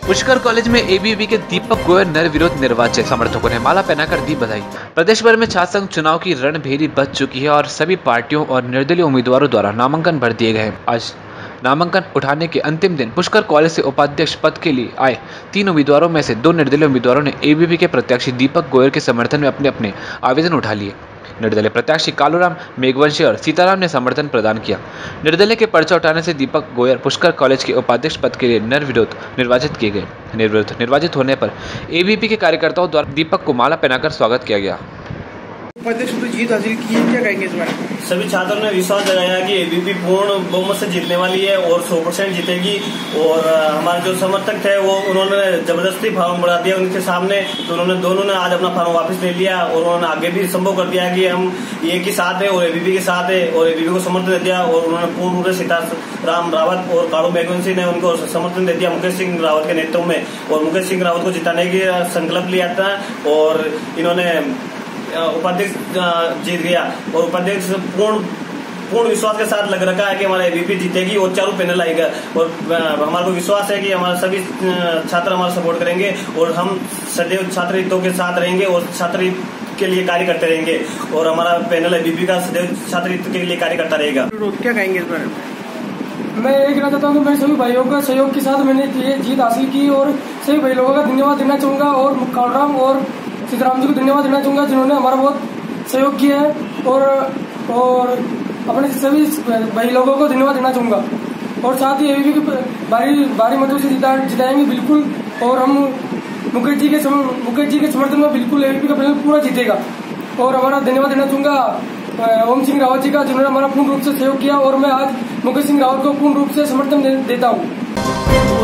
Pushkar college में ABVP के दीपक गोयल निर्विरोध निर्वाचित, समर्थकों ने माला पहनाकर दी बधाई। प्रदेश भर में छात्र संघ चुनाव की रणभेरी बज चुकी है और सभी पार्टियों और निर्दलीय उम्मीदवारों द्वारा नामांकन भर दिए गए हैं। आज नामांकन उठाने के अंतिम दिन पुष्कर कॉलेज से उपाध्यक्ष पद के लिए आए 3 उम्मीदवारों में से 2 निर्दलीय उम्मीदवारों ने एबीवीपी के प्रत्याशी दीपक गोयल के समर्थन में अपने अपने आवेदन उठा लिए। निर्दलीय प्रत्याशी कालूराम मेघवंशी और सीताराम ने समर्थन प्रदान किया। निर्दलीय के पर्चा उठाने से दीपक गोयल पुष्कर कॉलेज के उपाध्यक्ष पद के लिए निर्विरोध निर्वाचित किए गए। निर्विरोध निर्वाचित होने पर एबीवीपी के कार्यकर्ताओं द्वारा दीपक को माला पहनाकर स्वागत किया गया। उपाध्यक्ष तो जीत हासिल की है, क्या कहेंगे इस बारे में? सभी छात्रों ने विश्वास जताया कि एबीवीपी पूर्ण बहुमत से जीतने वाली है और 100% जीतेगी। और हमारे जो समर्थक थे वो उन्होंने जबरदस्ती फार्म बढ़ा दिया उनके सामने, तो उन्होंने दोनों ने आज अपना फार्म वापस ले लिया और उन्होंने आगे भी संभव कर दिया कि हम एक ही साथ है और एबीवीपी के साथ है और एबीवीपी को समर्थन दे दिया। और उन्होंने पूर्ण रूप से सीताराम रावत और कालू मेघवंशी ने उनको समर्थन दे दिया मुकेश सिंह रावत के नेतृत्व में, और मुकेश सिंह रावत को जिताने की संकल्प लिया था और इन्होंने उपाध्यक्ष जीत गया। और उपाध्यक्ष पूर्ण विश्वास के साथ लग रखा है कि हमारा एबीवीपी जीतेगी और चारों पैनल आएगा। और हमारे को विश्वास है कि हमारे सभी छात्र हमारा सपोर्ट करेंगे और हम सदैव छात्र हितों के साथ रहेंगे और छात्र हित के लिए कार्य करते रहेंगे और हमारा पैनल एबीवीपी का सदैव छात्र हित के लिए कार्य करता रहेगा। क्या कहेंगे इस बारे में? मैं ये कहना चाहता हूँ कि मैं सभी भाइयों का सहयोग के साथ मैंने ये जीत हासिल की और सभी भाई लोगों का धन्यवाद देना चाहूँगा और कालूराम और सीताराम जी को धन्यवाद देना चाहूँगा जिन्होंने हमारा बहुत सहयोग किया है और अपने सभी भाई लोगों को धन्यवाद देना चाहूँगा। और साथ ही एबीवीपी की भारी मतों से जिताएंगे बिल्कुल, और हम मुकेश जी के समर्थन में बिल्कुल एबीवीपी का पैनल पूरा जीतेगा। और हमारा धन्यवाद देना चाहूँगा ओम सिंह रावत जी का, जिन्होंने हमारा पूर्ण रूप से सहयोग किया और मैं आज मुकेश सिंह रावत को पूर्ण रूप से समर्थन देता हूँ।